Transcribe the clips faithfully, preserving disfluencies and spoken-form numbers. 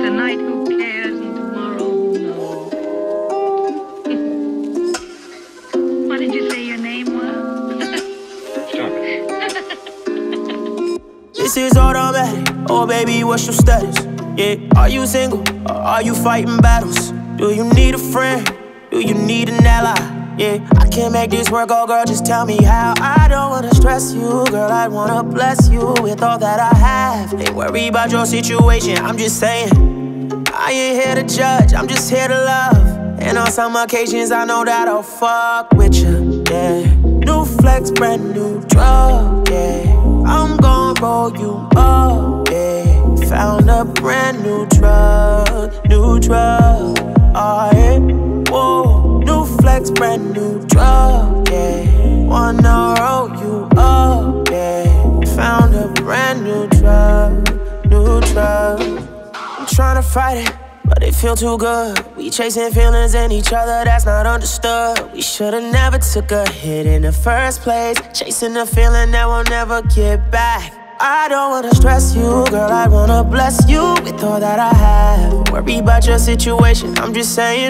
Tonight, who cares? And tomorrow, who knows? What did you say your name was? Stop it. This is automatic. Oh, baby, what's your status? Yeah, are you single or are you fighting battles? Do you need a friend? Do you need an ally? Yeah, I can't make this work, oh girl, just tell me how. I don't wanna stress you, girl, I wanna bless you with all that I have. Ain't worry about your situation, I'm just saying. I ain't here to judge, I'm just here to love. And on some occasions I know that I'll fuck with you, yeah. New flex, brand new drug, yeah. I'm gon' roll you up, yeah. Found a brand new drug, new drug, oh yeah. Whoa, new flex, brand new drug, yeah. Wanna roll you up, yeah. Found a brand new drug, new drug. I'm tryna fight it, but it feel too good. We chasing feelings in each other, that's not understood. We should've never took a hit in the first place. Chasing a feeling that we'll never get back. I don't wanna stress you, girl, I wanna bless you with all that I have. Worry about your situation, I'm just saying.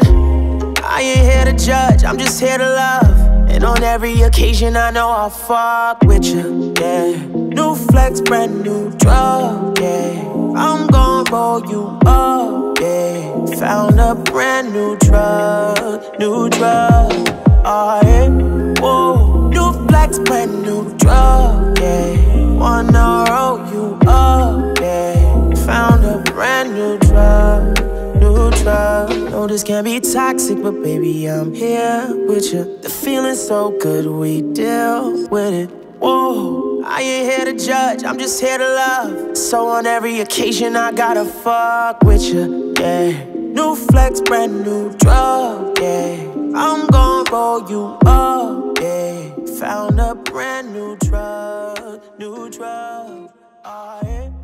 I ain't here to judge, I'm just here to love. And on every occasion I know I'll fuck with you, yeah. New flex, brand new drug, yeah. I'm gon' roll you up, yeah. Found a brand new drug, new drug, oh yeah. Whoa, new flex, brand new drug, yeah. Wanna roll you up, yeah. Found a brand new drug, new drug. Know this can be toxic, but baby, I'm here with you. The feeling's so good, we deal with it. Whoa, I ain't here to judge, I'm just here to love. So on every occasion, I gotta fuck with you, yeah. New flex, brand new drug, yeah. I'm gon' roll you up, yeah. Found a brand new drug, new drug, oh yeah.